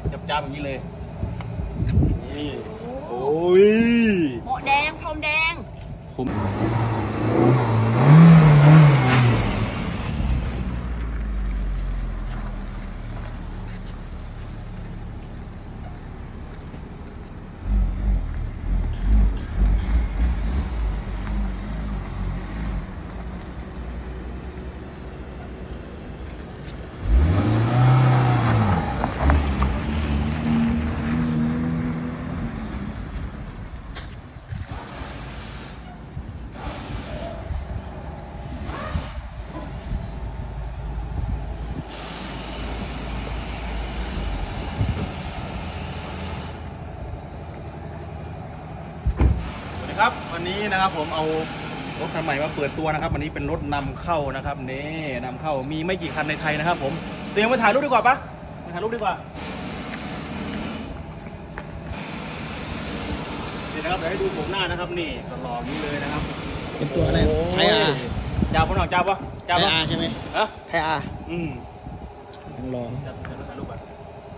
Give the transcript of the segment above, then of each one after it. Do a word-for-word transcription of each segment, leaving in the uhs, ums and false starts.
จับจ้าแบบนี้เลยนี่โอ้ยโบแดงพรมแดงผมครับวันนี้นะครับผมเอารถคันใหม่มาเปิดตัวนะครับวันนี้เป็นรถนำเข้านะครับนี่นำเข้ามีไม่กี่คันในไทยนะครับผมเตรียมไปถ่ายรูปดีกว่าปะไปถ่ายรูปดีกว่าเดี๋ยวนะครับเดี๋ยวให้ดูผมหน้านะครับนี่ตลอดนี้เลยนะครับเป็นตัวอะไรไทยอาจ้าพ่อหน่อยจ้าปะจ้าปะใช่ไหมฮะไทยอาอืมยังรอจะถ่ายรูปก่อน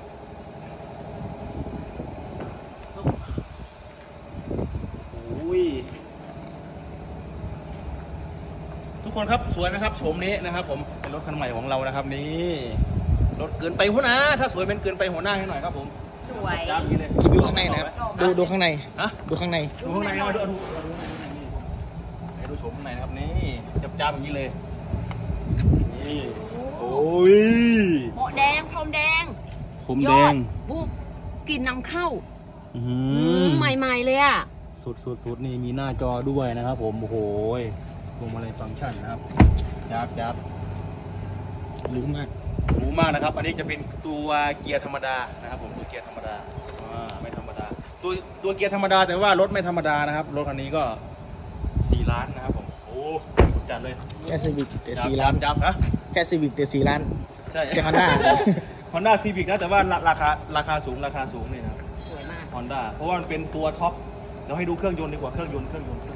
ทุกคนครับสวยไหมครับโฉมนี้นะครับผมเป็นรถคันใหม่ของเรานะครับนี่รถเกินไปหัวหน้าถ้าสวยเป็นเกินไปหัวหน้าให้หน่อยครับผมสวยดูข้างในนะครับดูดูข้างในฮะดูข้างในดูข้างในมาดูดูดูให้ดูโฉมข้างในนะครับนี่จับจ้าแบบนี้เลยนี่โอ้ยโบแดงพรมแดงผมแดงบุกกินนำเข้าใหม่ๆเลยอ่ะสุดสุดสุดนี่มีหน้าจอด้วยนะครับผมโอ้โหพวงมาลัยฟังก์ชันนะครับจับจับรู้มากรู้มากนะครับอันนี้จะเป็นตัวเกียร์ธรรมดานะครับผมตัวเกียร์ธรรมดาไม่ธรรมดาตัวตัวเกียร์ธรรมดาแต่ว่ารถไม่ธรรมดานะครับรถคันนี้ก็สี่ล้านนะครับผมโอ้จัดเลยแค่ซีวิกแต่สี่ล้านจับนะแค่ซีวิกแต่สี่ล้านใช่แค่ฮอนด้าฮอนด้าซีวิกนะแต่ว่าราคาราคาสูงราคาสูงเลยนะครับสวยมากฮอนด้าเพราะว่ามันเป็นตัวท็อปเราให้ดูเครื่องยนต์ดีกว่าเครื่องยนต์เครื่องยนต์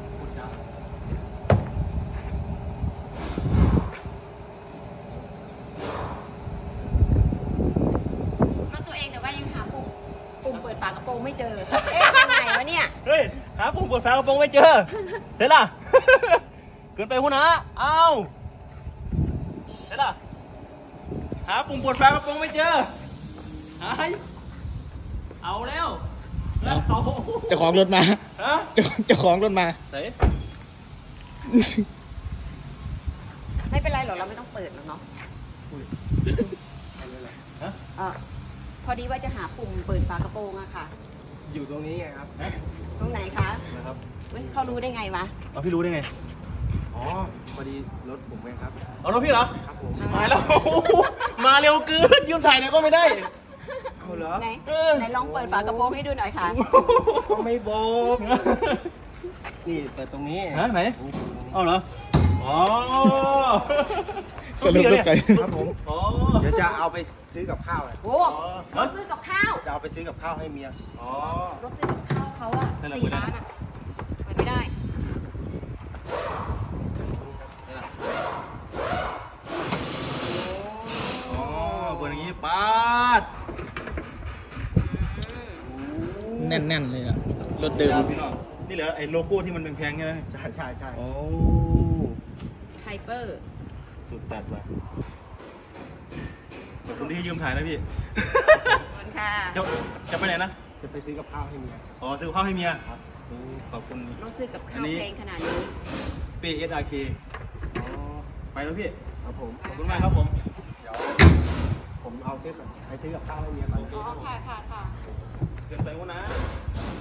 ปุ่มเปิดฝากระโปรงไม่เจอเอ๊ะยังไงวะเนี่ยเฮ้ยหาปุ่มเปิดฝากระโปรงไม่เจอเสร็จละเกินไปหัวหน้าเอาเสร็จละหาปุ่มเปิดฝากระโปรงไม่เจอหายเอาแล้วแล้วเขาเจ้าของรถมาฮะเจ้าเจ้าของรถมาเสร็จไม่เป็นไรหรอกเราไม่ต้องเปิดหรอกเนาะฮะพอดีว่าจะหาปุ่มเปิดฝากระโปรงอะค่ะอยู่ตรงนี้ไงครับตรงไหนคะนะครับเขารู้ได้ไงวะเอาพี่รู้ได้ไงอ๋อพอดีรถผมเองครับเอารถพี่เหรอครับผมมาแล้วมาเร็วเกินยืมถ่ายหน่อยก็ไม่ได้เอาเหรอไหนไหนลองเปิดฝากระโปรงให้ดูหน่อยค่ะก็ไม่บอกนี่เปิดตรงนี้ฮะไหนเอาเหรออ๋อสนุกเลยครับผมเดี๋ยวจะเอาไปซื้อกับข้าวเลยโอ้รถซื้อกับข้าวจะเอาไปซื้อกับข้าวให้เมียอ๋อรถซื้อกับข้าวเขาอะสี่ล้านอะเปิดไม่ได้อ๋อเปิดอย่างนี้ปาดแน่นๆเลยอะรถเดิมพี่น้องนี่เหรอไอ้โลโก้ที่มันแพงๆใช่ไหมใช่ใช่ใช่โอ้ไฮเปอร์สุดจัดว่ะขอบคุณที่ยืมถ่ายนะพี่ขอบคุณค่ะจะจะไปไหนนะจะไปซื้อกับข้าวให้เมียอ๋อซื้อกับข้าวให้เมียครับขอบคุณรถซื้อกับข้าวเพลงขนาดนี้เปย์เอสอาร์เคไปแล้วพี่ครับผมขอบคุณมากครับผมเดี๋ยวผมเอาเทปไปซื้อกับข้าวให้เมียก่อนอ๋อค่ะค่ะค่ะเกินไปวะนะ